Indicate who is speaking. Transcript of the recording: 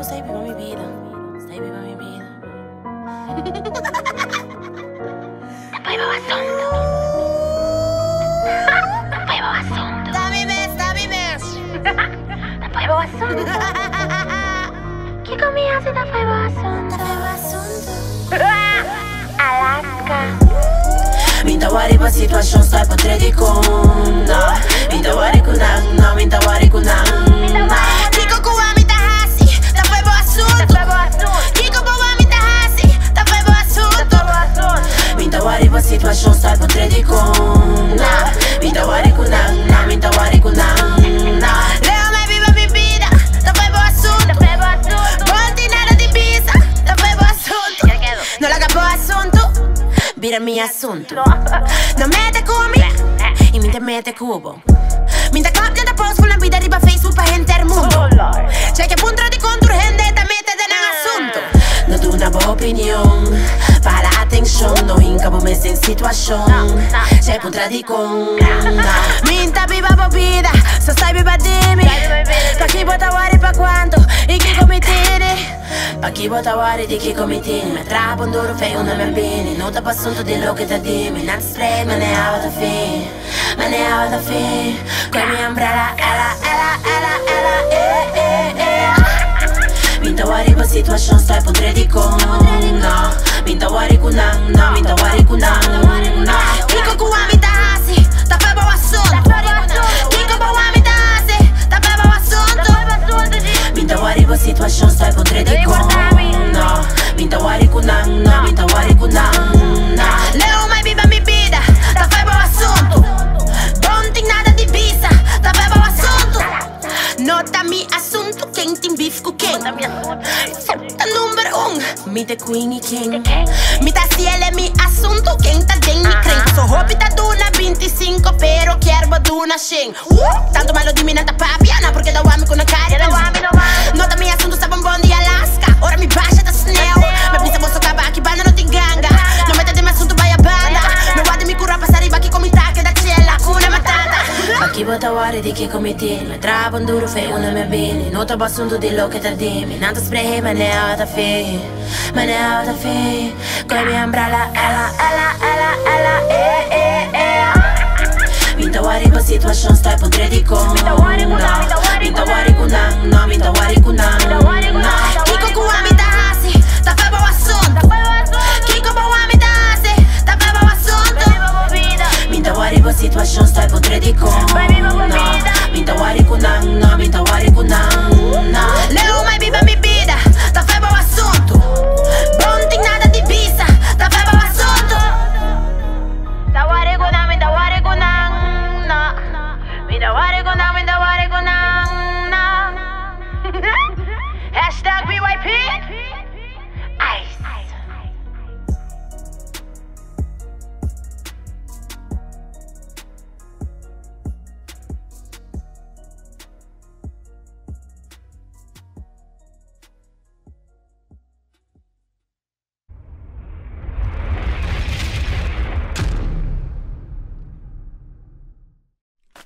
Speaker 1: Está viva mi vida. Está viva mi vida.
Speaker 2: Poi va assunto. Poi va assunto.
Speaker 1: Dammi mes.
Speaker 2: Poi va assunto. Chi comia se da poi va assunto? Alaska.
Speaker 1: Minta wari pa situação stai potre di kona. Minta wari kunang na, minta wari kunang na. Kiko kuwa minta hasi, da foi bo assunto. Kiko kuwa minta hasi, da foi bo assunto. Minta wari pa situação stai potre di kona. Minta wari kunang na, minta wari kunang na. Leo mai viva mi vida, da foi bo assunto. Ponti nada di visa, da foi bo assunto. Non la capo assunto. Vira mi assunto. Non mete kumi e mi te mete cubo. Minta copia da post con la vida arriba Facebook pa gente al mundo. C'è che punto di contour gente te mete de un assunto. No tu una boa opinión, para la atención. No incabo mes en situación. C'è punto di con. Minta viva po vida, so stai viva dimmi. Pa chi bota wari pa quanto e chi comitini. Pa chi bota wari di chi comitini. Me trabo un duro fei una me bini. Non te passunto di lo che te dimmi. Non spray me ne out of fee. Me ne out of fee. Con mi umbrella, ela. Minta wari pa situação stai potre di con. Minta wari kunang na, minta wari kunang na. Kiko kuwa minta hasi, ta fai bo assunto. Kiko kuwa minta hasi, ta fai bo assunto. Minta wari pa situação stai potre di con. Minta wari kunang na, minta wari kunang na. Leo mai viva mi vida, ta fai bo assunto. Ponti nada di visa, ta fai bo assunto. Nota mi assunto, quem tem bife com quem? Tá número 1, me the queen e king. Me tá cielo é mi assunto, quem tá den mi crente. Sou roupa da duna 25, pero quero a duna 100. Tanto malo di mina da papiana, porque da wami com a cara. Nota mi assunto, sa bombom de Alaska. Ora mi baixa da snell. Me pensa vou socar aqui, banda não tem ganga. Não mete de mi assunto, vai a banda. Me guarda mi cura, passar riba aqui come taque da cella, cuna matata. Aqui bota wari di chi comiti. Me trabo un duro fei una me bini. Nota assunto di lo che te dimmi. Nanto spray, me ne out of fee. Me ne out of fee. Con mi umbrella, ela. Minta wari pa situação stai potre di con. Minta wari kunang na, minta wari kunang na. Kiko kuwa minta hasi, ta fai bo assunto. Kiko kuwa minta hasi, ta fai bo assunto. Minta wari pa situação stai potre di con. Minta wari kunang na, minta